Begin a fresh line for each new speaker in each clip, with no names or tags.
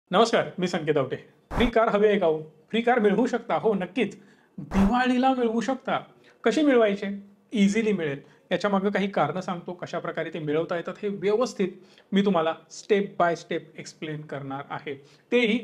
नमस्कार, मी Sanket Awate. Free car हवी आहे का हो? फ्री कार मिळवू शकता? हो, नक्कीच. दिवाळीला मिळवू शकता. कशी मिळवायचे? इझिली मिळेल. याच्यामागे काही कारणं सांगतो, कशाप्रकारे ते मिळवता येतात हे व्यवस्थित मी तुम्हाला स्टेप बाय स्टेप एक्सप्लेन करणार आहे. तेही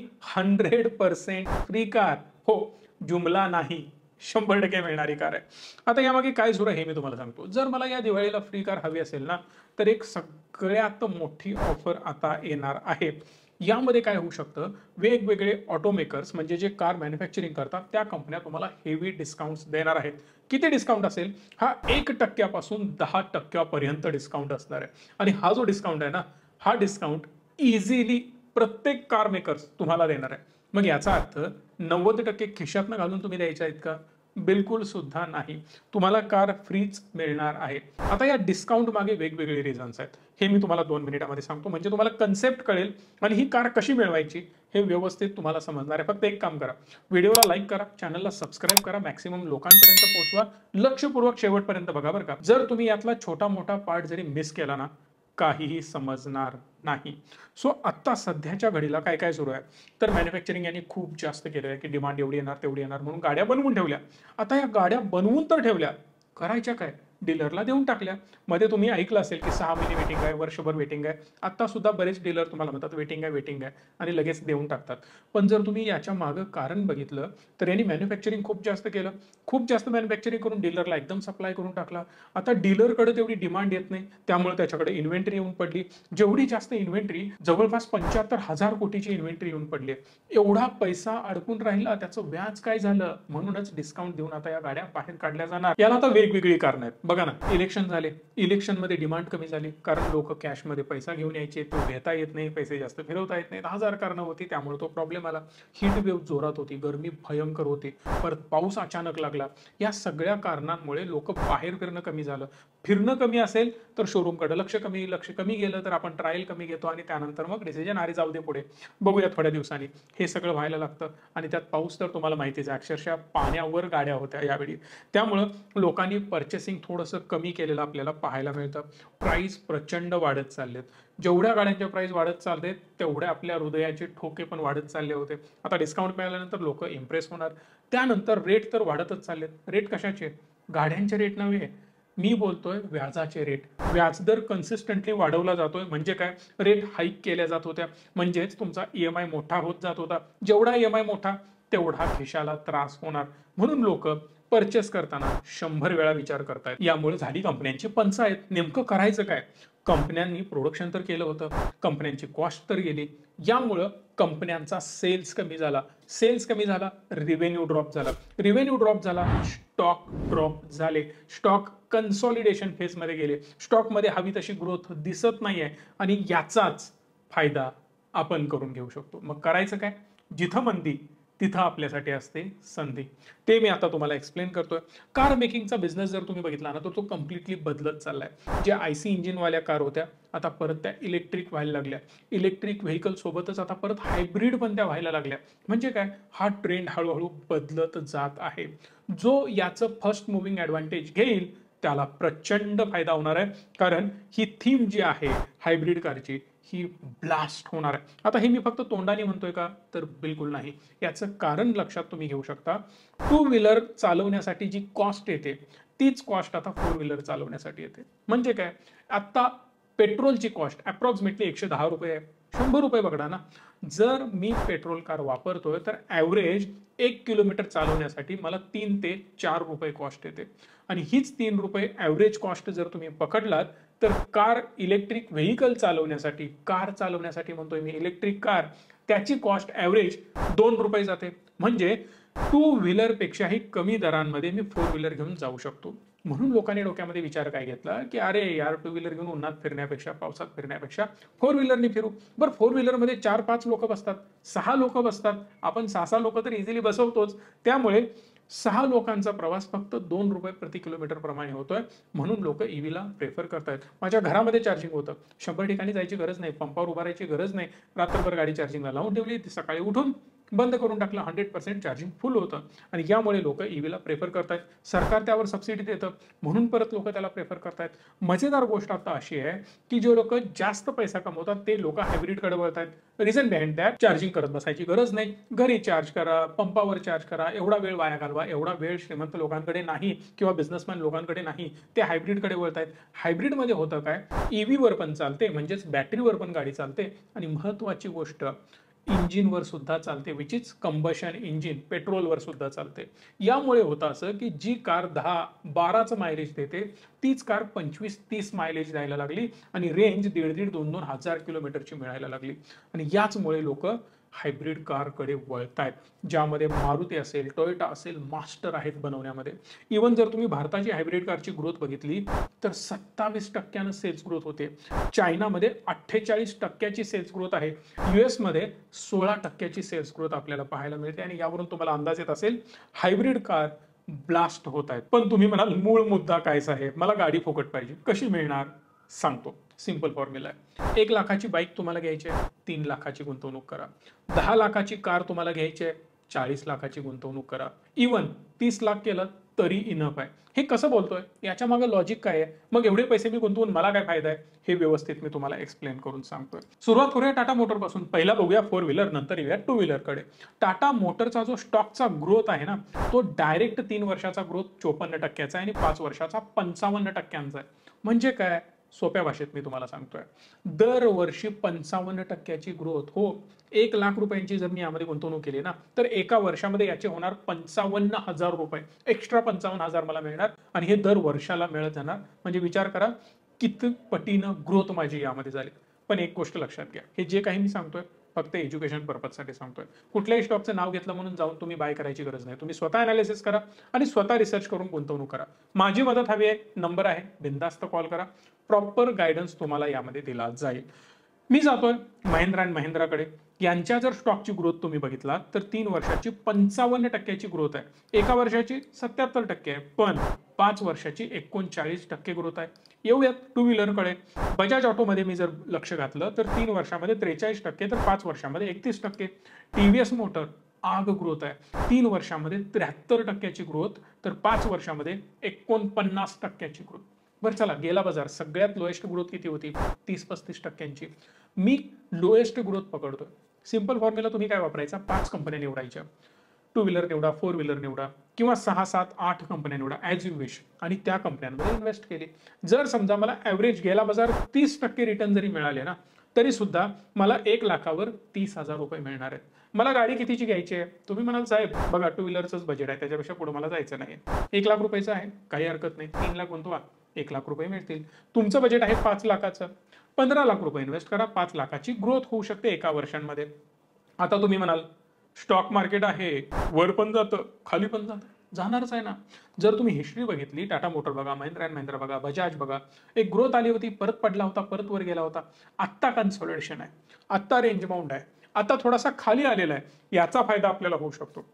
100% फ्री कार. हो, जुमला नाही. 100% मिळणारी कार आहे. आता यामागे काय सुरू आहे हे मी तुम्हाला सांगतो. जर मला या दिवाळीला फ्री कार हवी असेल ना, तर एक सगळ्यात मोठी ऑफर आता येणार आहे. यामध्ये काय होऊ शकतं, वेगवेगळे ऑटोमेकर्स म्हणजे जे कार मॅन्युफॅक्चरिंग करतात, त्या कंपन्या तुम्हाला हेवी डिस्काउंट्स देणार आहेत. किती डिस्काउंट असेल? हा 1% पासून 10% पर्यंत डिस्काउंट असणार आहे. आणि हा जो डिस्काउंट आहे ना, हा डिस्काउंट इझिली प्रत्येक कार मेकर्स तुम्हाला देणार आहे. मग याचा अर्थ 90% खिशातनं घालून तुम्ही द्यायचे आहेत का? बिलकुल सुद्धा नाही. तुम्हाला कार फ्रीच मिळणार आहे. आता या डिस्काउंट मागे वेगवेगळे रिझन्स आहेत. हे मी तुम्हाला 2 मिनिटामध्ये सांगतो, म्हणजे तुम्हाला कन्सेप्ट कळेल आणि ही कार कशी मिळवायची हे व्यवस्थित तुम्हाला समजणार आहे. फक्त एक काम करा, व्हिडिओला लाईक करा, चॅनलला सबस्क्राईब करा, मॅक्सिमम लोकांपर्यंत पोहोचवा, लक्षपूर्वक शेवटपर्यंत बघा बरं का. जर तुम्ही यातला छोटा मोठा पार्ट जरी मिस केला ना, काहीही समजणार नाही. सो आत्ता सध्याच्या घडीला काय काय सुरू आहे, तर मॅन्युफॅक्चरिंग यांनी खूप जास्त केलं आहे की डिमांड एवढी येणार तेवढी येणार म्हणून गाड्या बनवून ठेवल्या. आता या गाड्या बनवून तर ठेवल्या, करायच्या काय? डीलरला देऊन टाकल्या. मध्ये तुम्ही ऐकलं असेल की 6 महिने वेटिंग आहे, वर्षभर वेटिंग आहे. आता सुद्धा बरेच डीलर तुम्हाला म्हणतात वेटिंग आहे, वेटिंग आहे आणि लगेच देऊन टाकतात. पण जर तुम्ही याच्या मागं कारण बघितलं, तर यांनी मॅन्युफॅक्चरिंग खूप जास्त केलं. खूप जास्त मॅन्युफॅक्चरिंग करून डीलरला एकदम सप्लाय करून टाकला. आता डीलरकडे तेवढी डिमांड येत नाही, त्यामुळे त्याच्याकडे इन्व्हेंटरी येऊन पडली. जेवढी जास्त इन्व्हेंटरी, जवळपास 75,000 कोटीची इन्व्हेंटरी येऊन पडली आहे. एवढा पैसा अडकून राहिला, त्याचं व्याज काय झालं? म्हणूनच डिस्काउंट देऊन आता या गाड्या बाहेर काढल्या जाणार. याला आता वेगवेगळी कारणं आहेत. बघा ना, इलेक्शन झाले. इलेक्शनमध्ये डिमांड कमी झाली, कारण लोक कॅशमध्ये पैसा घेऊन यायचे, तो घेता येत नाही, पैसे जास्त फिरवता येत नाहीत, 1000 कारणं होती, त्यामुळे तो प्रॉब्लेम आला. हीट वेव्ह जोरात होती, गरमी भयंकर होती, परत पाऊस अचानक लागला. या सगळ्या कारणांमुळे लोक बाहेर फिरणं कमी झालं. फिरणं कमी असेल तर शोरूमकडे लक्ष कमी गेलं तर आपण ट्रायल कमी घेतो आणि त्यानंतर मग डिसिजन अरे जाऊ दे पुढे बघूया थोड्या दिवसांनी. हे सगळं व्हायला लागतं आणि त्यात पाऊस तर तुम्हाला माहितीच आहे, अक्षरशः पाण्यावर गाड्या होत्या यावेळी. त्यामुळं लोकांनी पर्चेसिंग थोडंसं कमी केलेलं आपल्याला पाहायला मिळतं. प्राइस प्रचंड वाढत चाललेत. जेवढ्या गाड्यांच्या प्राइस वाढत चाललेत, तेवढ्या आपल्या हृदयाचे ठोके पण वाढत चालले होते. आता डिस्काउंट मिळाल्यानंतर लोक इम्प्रेस होणार. त्यानंतर रेट तर वाढतच चाललेत. रेट कशाचे? गाड्यांचे रेट नव्हे, मी बोलतोय व्याजाचे रेट. व्याजदर कन्सिस्टंटली वाढवला जातोय. म्हणजे काय? रेट हाईक केल्या जात होत्या, म्हणजेच तुमचा ईएमआय मोठा होत जात होता. जेवढा ईएमआय मोठा, तेवढा खिशाला त्रास होणार. म्हणून लोक परचेस करताना 100 वेळा विचार करतायत. यामुळे झाली कंपन्यांची पंचायत. नेमकं करायचं काय? कंपन्यांनी प्रोडक्शन तर केलं होतं, कंपन्यांची कॉस्ट तर गेली. यामुळं कंपन्यांचा सेल्स कमी झाला. सेल्स कमी झाला, रिव्हेन्यू ड्रॉप झाला. रिव्हेन्यू ड्रॉप झाला, स्टॉक ड्रॉप झाले. स्टॉक कन्सॉलिडेशन फेजमध्ये गेले. स्टॉकमध्ये हवी तशी ग्रोथ दिसत नाहीये आणि याचाच फायदा आपण करून घेऊ शकतो. मग करायचं काय? जिथं मंदी, तिथं आपल्यासाठी असते संधी. ते मी आता तुम्हाला एक्सप्लेन करतोय. कार मेकिंगचा बिझनेस जर तुम्ही बघितला ना, तर तो कम्प्लिटली बदलत चाललाय. जे आयसी इंजिनवाल्या कार होत्या, आता परत त्या इलेक्ट्रिक व्हायला लागल्या. इलेक्ट्रिक व्हेकल सोबतच आता परत हायब्रिड पण त्या व्हायला लागल्या. म्हणजे काय? हा ट्रेंड हळूहळू बदलत जात आहे. जो याचं फर्स्ट मुव्हिंग ॲडव्हान्टेज घेईल, त्याला प्रचंड फायदा होणार आहे. कारण ही थीम जी आहे हायब्रिड कारची, ही ब्लास्ट होणार आहे. आता हे मी फक्त तोंडाने म्हणतोय का? तर बिलकुल नाही. याचं कारण लक्षात तुम्ही घेऊ शकता. टू व्हीलर चालवण्यासाठी जी कॉस्ट येते, तीच कॉस्ट आता फोर व्हीलर चालवण्यासाठी येते. म्हणजे काय? आता पेट्रोलची कॉस्ट अप्रॉक्सिमेटली ₹110 आहे. ₹100 पकडा ना. जर मी पेट्रोल कार वापरतोय, तर ॲव्हरेज 1 किलोमीटर चालवण्यासाठी मला ₹3 ते ₹4 कॉस्ट येते. आणि हीच ₹3 ॲव्हरेज कॉस्ट जर तुम्ही पकडलात, तर कार इलेक्ट्रिक व्हेकल चालवण्यासाठी, कार चालवण्यासाठी म्हणतोय मी, इलेक्ट्रिक कार, त्याची कॉस्ट ॲव्हरेज ₹2 जाते. म्हणजे टू व्हीलर पेक्षाही कमी दरांमध्ये मी फोर व्हीलर घेऊन जाऊ शकतो. म्हणून लोकांनी डोक्यामध्ये विचार काय घेतला की अरे यार, टू व्हीलर घेऊन उन्हात फिरण्यापेक्षा, पावसात फिरण्यापेक्षा फोर व्हीलरनी फिरू. बरं, फोर व्हीलरमध्ये 4-5 लोक बसतात, 6 लोक बसतात. आपण 6-6 लोक तर इझिली बसवतोच. त्यामुळे 6 लोकांचा प्रवास फक्त ₹2 प्रति किलोमीटर प्रमाणे होतोय. म्हणून लोक ईव्हीला प्रेफर करतायत. माझ्या घरामध्ये चार्जिंग होतं, 100 ठिकाणी जायची गरज नाही, पंपावर उभारायची गरज नाही. रात्रभर गाडी चार्जिंगला लावून ठेवली, सकाळी उठून बंद करून टाकलं, 100% चार्जिंग फुल होतं आणि यामुळे लोक ईव्हीला प्रेफर करतायत. सरकार त्यावर सबसिडी देतं म्हणून परत लोक त्याला प्रेफर करतायत. मजेदार गोष्ट आता अशी आहे की जे लोक जास्त पैसा कमवतात ते लोक हायब्रिडकडे वळतायत. रिझन बिहाइंड दॅट, चार्जिंग करत बसायची गरज नाही, घरी चार्ज करा, पंपावर चार्ज करा, एवढा वेळ वाया घालवा, एवढा वेळ श्रीमंत लोकांकडे नाही किंवा बिझनेसमॅन लोकांकडे नाही, ते हायब्रिडकडे वळतायत. हायब्रिडमध्ये होतं काय, ईव्हीवर पण चालते म्हणजेच बॅटरीवर पण गाडी चालते आणि महत्वाची गोष्ट इंजिनवर सुद्धा चालते, विच इज कंबशन इंजिन, पेट्रोलवर सुद्धा चालते. यामुळे होतं असं की जी कार 10-12चं मायलेज देते तीच कार 25-30 मायलेज द्यायला लागली आणि रेंज 1,500-2,000 हजार किलोमीटरची मिळायला लागली आणि याचमुळे लोक हायब्रिड कारकडे वळतायत, ज्यामध्ये मारुती असेल, टोयोटा असेल, मास्टर आहेत बनवण्यामध्ये. इवन जर तुम्ही भारताची हायब्रिड कारची ग्रोथ बघितली तर 27% सेल्स ग्रोथ होते. चायनामध्ये 48% सेल्स ग्रोथ आहे. US मध्ये 16% सेल्स ग्रोथ आपल्याला पाहायला मिळते आणि यावरून तुम्हाला अंदाज येत असेल हायब्रिड कार ब्लास्ट होत आहेत. पण तुम्ही म्हणाल मूळ मुद्दा कायचा आहे, मला गाडी फुकट पाहिजे, कशी मिळणार? सांगतो. सिंपल फॉर्म्युला आहे. 1 लाखाची बाईक तुम्हाला घ्यायची आहे, 3 लाखाची गुंतवणूक करा. 10 लाखाची कार तुम्हाला घ्यायची आहे, 40 लाखाची गुंतवणूक करा. इवन 30 लाख केलं तरी इनफ आहे. हे कसं बोलतोय, याच्या मागे लॉजिक काय आहे, मग एवढे पैसे मी गुंतवून मला काय फायदा आहे, हे व्यवस्थित मी तुम्हाला एक्सप्लेन करून सांगतोय. सुरुवात करूया टाटा मोटर पासून. पहिला बघूया 4 व्हीलर, नंतर येऊया 2 व्हीलर कडे. टाटा मोटरचा जो स्टॉकचा ग्रोथ आहे ना, तो डायरेक्ट 3 वर्षाचा ग्रोथ 54% आहे आणि 5 वर्षाचा 55% आहे. म्हणजे काय, सोप्या भाषेत मी तुम्हाला सांगतोय, दरवर्षी 55%ची ग्रोथ. हो, 1 लाख रुपयांची जर मी यामध्ये गुंतवणूक केली ना, तर एका वर्षामध्ये याचे होणार 55,000 रुपये. एक्स्ट्रा 55,000 मला मिळणार आणि हे दर वर्षाला मिळत जाणार. म्हणजे विचार करा किती पटीनं ग्रोथ माझी यामध्ये झाली. पण एक गोष्ट लक्षात घ्या, हे जे काही मी सांगतोय फक्त एज्युकेशन पर्पजसाठी सांगतोय. कुठल्याही स्टॉकचं नाव घेतलं म्हणून जाऊन तुम्ही बाय करायची गरज नाही. तुम्ही स्वतः अनालिसिस करा आणि स्वतः रिसर्च करून गुंतवणूक करा. माझी मदत हवी आहे, नंबर आहे, बिनधास्त कॉल करा. प्रॉपर गायडन्स तुम्हाला यामध्ये दिला जाईल. मी जातोय महिंद्रा अँड महिंद्राकडे. यांच्या जर स्टॉकची ग्रोथ तुम्ही बघितला तर 3 वर्षाची 55% ग्रोथ आहे, एका वर्षाची 77% आहे, पण 5 वर्षाची 39% ग्रोथ आहे. येऊयात 2 व्हीलरकडे. बजाज ऑटोमध्ये मी जर लक्ष घातलं तर 3 वर्षामध्ये 43%, तर 5 वर्षामध्ये 31%. टीव्हीएस मोटर आग ग्रोथ आहे, 3 वर्षामध्ये 73%ची ग्रोथ, तर 5 वर्षामध्ये 49%ची ग्रोथ. बरं चला, गेला बाजार. सगळ्यात लोएस्ट ग्रोथ किती होती, 30-35%ची. मी लोएस्ट ग्रोथ पकडतोय. सिंपल फॉर्म्युला तुम्ही काय वापरायचा, 5 कंपन्या निवडायच्या. 2 व्हीलर निवडा, 4 व्हीलर निवडा किंवा 6, 7, 8 कंपन्या निवडा, ॲज यू विश, आणि त्या कंपन्यांमध्ये इन्व्हेस्ट केली. जर समजा मला ॲव्हरेज गेला बाजार 30% रिटर्न जरी मिळाले ना, तरी सुद्धा मला 1 लाखावर 30,000 रुपये मिळणार आहेत. मला गाडी कितीची घ्यायची आहे, तुम्ही म्हणाल साहेब बघा 2 व्हीलरचंच बजेट आहे, त्याच्यापेक्षा पुढे मला जायचं नाही. 1 लाख रुपयाचं आहे, काही हरकत नाही. 3 लाख गुंतवा, 1 लाख रुपये मिळतील. तुमचं बजेट आहे 5 लाखाचं, 15 लाख रुपये इन्व्हेस्ट करा, 5 लाखाची ग्रोथ होऊ शकते एका वर्षांमध्ये. आता तुम्ही म्हणाल स्टॉक मार्केट आहे, वर पण जातं खाली पण जातं, जाणारच आहे ना. जर तुम्ही हिस्ट्री बघितली, टाटा मोटर बघा, महिंद्रा अँड महिंद्रा बघा, बजाज बघा, एक ग्रोथ आली होती, परत पडला होता, परत वर गेला होता. आत्ता कन्सॉलिडेशन आहे, आत्ता रेंज बाउंड आहे, आता थोडासा खाली आलेला आहे, याचा फायदा आपल्याला होऊ शकतो.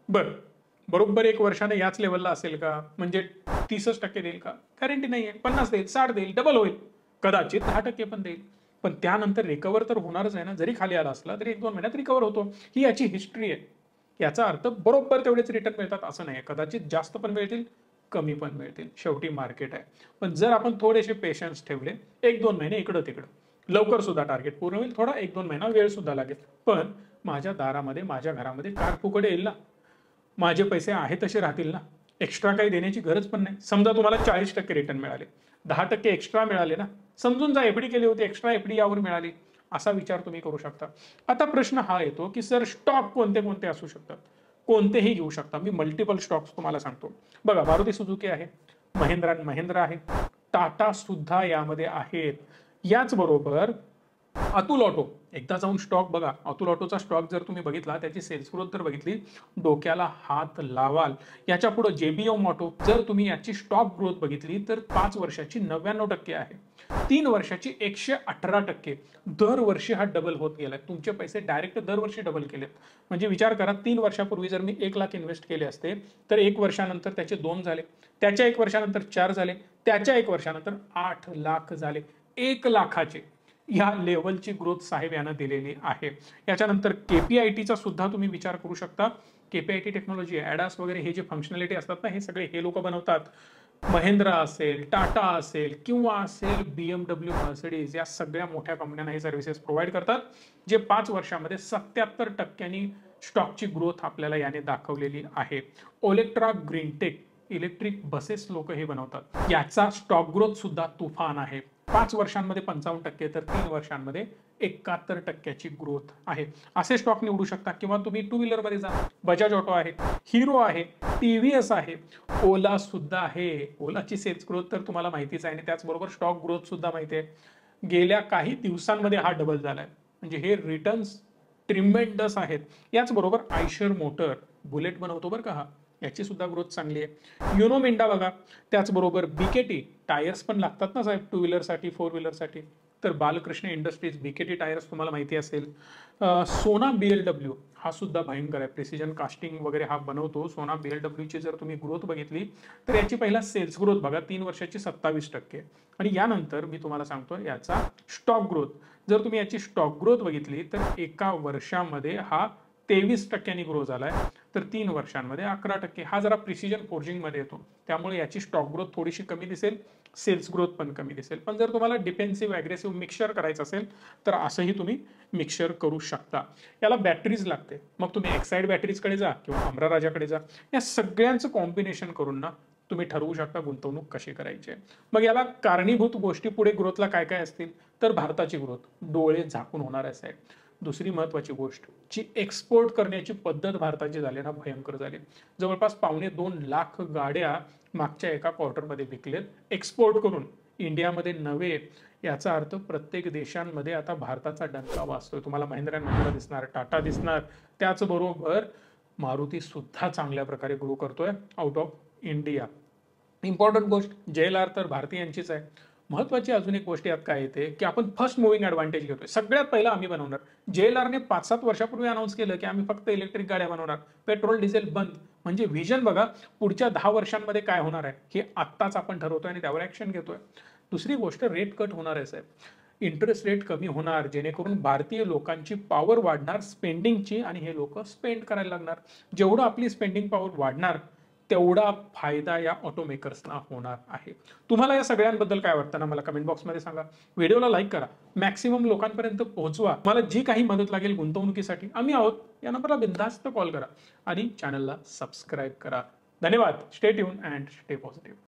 बरोबर 1 वर्षाने याच लेवलला असेल का, म्हणजे 30% देईल का, गॅरंटी नाहीये. 50 देईल, 60 देईल, डबल होईल, कदाचित 10% पण देईल. पण त्यानंतर रिकवर तर होणारच आहे ना. जरी खाली आला असला तरी 1-2 महिन्यात रिकवर होतो. ही याची हिस्ट्री आहे. याचा अर्थ बरोबर तेवढेच रिटर्न मिळतात असं नाही, कदाचित जास्त पण मिळतील, कमी पण मिळतील. शेवटी मार्केट आहे. पण जर आपण थोडेसे पेशन्स ठेवले, 1-2 महिने इकडं तिकडं, लवकर सुद्धा टार्गेट पूर्ण होईल, थोडा 1-2 महिना वेळ सुद्धा लागेल, पण माझ्या दारामध्ये, माझ्या घरामध्ये कार फुकट येईल ना, माझे पैसे आहे तसे राहतील ना, एक्स्ट्रा काही देण्याची गरज पण नाही. समजा तुम्हाला 40% रिटर्न मिळाले, 10% एक्स्ट्रा मिळाले ना, समजून जा एफडी केली होती, एक्स्ट्रा एफडी यावर मिळाली, असा विचार तुम्ही करू शकता. आता प्रश्न हा येतो की सर स्टॉक कोणते कोणते असू शकतात, कोणतेही घेऊ शकता. मी मल्टिपल स्टॉक्स तुम्हाला सांगतो. बघा, मारुती सुझुकी आहे, महिंद्रा अँड महिंद्रा आहे, टाटा सुद्धा यामध्ये आहेत. याचबरोबर अतुल ऑटो, एकदा जाऊन स्टॉक बघा. अतुल ऑटोचा स्टॉक जर तुम्ही बघितला, त्याची सेल्स ग्रोथ जर बघितली, डोक्याला हात लावाल. याच्या पुढे जेबीएम ऑटो, जर तुम्ही याची स्टॉक ग्रोथ बघितली तर 5 वर्षाची 99% आहे, 3 वर्षाची 118%. दरवर्षी हा डबल होत गेलाय. तुमचे पैसे डायरेक्ट दरवर्षी डबल केलेत. म्हणजे विचार करा, 3 वर्षापूर्वी जर मी 1 लाख इन्व्हेस्ट केले असते तर 1 वर्षानंतर त्याचे 2 झाले, त्याच्या 1 वर्षानंतर 4 झाले, त्याच्या 1 वर्षानंतर 8 लाख झाले. 1 लाखाचे या लेवलची ग्रोथ साहेब यानं दिलेली आहे. याच्यानंतर KPITचा सुद्धा तुम्ही विचार करू शकता. KPIT टेक्नॉलॉजी, ॲडास वगैरे हे जे फंक्शनॅलिटी असतात ना, हे सगळे हे लोक बनवतात. महिंद्रा असेल, टाटा असेल किंवा असेल BMW, मर्सिडीज या सगळ्या मोठ्या कंपन्यांना हे सर्व्हिसेस प्रोव्हाइड करतात, जे 5 वर्षामध्ये 77% स्टॉकची ग्रोथ आपल्याला याने दाखवलेली आहे. ओलेक्ट्रा ग्रीनटेक इलेक्ट्रिक बसेस लोक हे बनवतात, याचा स्टॉक ग्रोथ सुद्धा तुफान आहे. 5 वर्षांमध्ये 55%, तर 3 वर्षांमध्ये 71% ग्रोथ आहे. असे स्टॉक निवडू शकता. किंवा तुम्ही टू व्हीलर मध्ये जा, बजाज ऑटो आहे, हिरो आहे, TVS आहे, ओला सुद्धा आहे. ओलाची सेल्स ग्रोथ तर तुम्हाला माहितीच आहे आणि त्याचबरोबर स्टॉक ग्रोथ सुद्धा माहिती आहे. गेल्या काही दिवसांमध्ये हा डबल झालाय, म्हणजे हे रिटर्न्स ट्रिमेंडस आहेत. याचबरोबर आयशर मोटर बुलेट बनवतो बरं का हा, याची सुद्धा ग्रोथ चांगली आहे. युनो मिंडा बघा, त्याचबरोबर BKT टायर्स पण लागतात ना साहेब, टू व्हीलरसाठी, फोर व्हीलरसाठी, तर बालकृष्ण इंडस्ट्रीज BKT टायर्स तुम्हाला माहिती असेल. सोना BLW हा सुद्धा भयंकर आहे, प्रिसिजन कास्टिंग वगैरे हा बनवतो. सोना BLW ची जर तुम्ही ग्रोथ बघितली तर याची पहिला सेल्स ग्रोथ बघा, 3 वर्षाची 27%. आणि यानंतर मी तुम्हाला सांगतो याचा स्टॉक ग्रोथ, जर तुम्ही याची स्टॉक ग्रोथ बघितली तर एका वर्षामध्ये हा 23% ग्रो झालाय, तर 3 वर्षांमध्ये 11%. हा जरा प्रिसिजन फोर्जिंग मध्ये येतो, त्यामुळे याची स्टॉक ग्रोथ थोडीशी कमी दिसेल, सेल्स ग्रोथ पण कमी दिसेल. पण जर तुम्हाला डिफेन्सिव्ह अग्रेसिव्ह मिक्सचर करायचं असेल तर असंही तुम्ही मिक्सचर करू शकता. याला बॅटरीज लागते, मग तुम्ही एक्साइड बॅटरीजकडे जा किंवा अमरा राजाकडे जा. या सगळ्यांचं कॉम्बिनेशन करून ना तुम्ही ठरवू शकता गुंतवणूक कशी करायची. मग याला कारणीभूत गोष्टी पुढे ग्रोथला काय काय असतील, तर भारताची ग्रोथ डोळे झाकून होणार आहे. दुसरी महत्वाची गोष्ट, जी एक्सपोर्ट करण्याची पद्धत भारताची झाली ना, भयंकर झाली. जवळपास 2.25 लाख गाड्या मागच्या एका क्वार्टरमध्ये विकलेत एक्सपोर्ट करून, इंडियामध्ये नव्हे. याचा अर्थ प्रत्येक देशांमध्ये आता भारताचा डंका वाजतोय. तुम्हाला महिंद्रा दिसणार, टाटा दिसणार, त्याचबरोबर मारुती सुद्धा चांगल्या प्रकारे ग्रो करतोय आउट ऑफ इंडिया. इम्पॉर्टंट गोष्ट, JLR तर भारतीयांचीच आहे. महत्वाची अजून एक गोष्ट यात काय येते, की आपण फर्स्ट मुव्हिंग ऍडव्हान्टेज घेतोय. सगळ्यात पहिला आम्ही बनवणार. JLRने 5-7 वर्षापूर्वी अनाऊन्स केलं की आम्ही फक्त इलेक्ट्रिक गाड्या बनवणार, पेट्रोल डिझेल बंद. म्हणजे व्हिजन बघा, पुढच्या 10 वर्षांमध्ये काय होणार आहे हे आत्ताच आपण ठरवतोय आणि त्यावर ऍक्शन घेतोय. दुसरी गोष्ट, रेट कट होणार आहे साहेब. इंटरेस्ट रेट कमी होणार, जेणेकरून भारतीय लोकांची पॉवर वाढणार स्पेंडिंगची, आणि हे लोक स्पेंड करायला लागणार. जेवढं आपली स्पेंडिंग पॉवर वाढणार तेवढा फायदा या ऑटोमेकर्सना होणार आहे. तुम्हाला या सगळ्यांबद्दल काय वाटतं ना, मला कमेंट बॉक्समध्ये सांगा. व्हिडिओला लाईक करा, मॅक्सिमम लोकांपर्यंत पोहोचवा. मला जी काही मदत लागेल गुंतवणुकीसाठी आम्ही आहोत. या नंबरला बिनधास्त कॉल करा आणि चॅनलला सबस्क्राईब करा. धन्यवाद. Stay tuned and stay positive.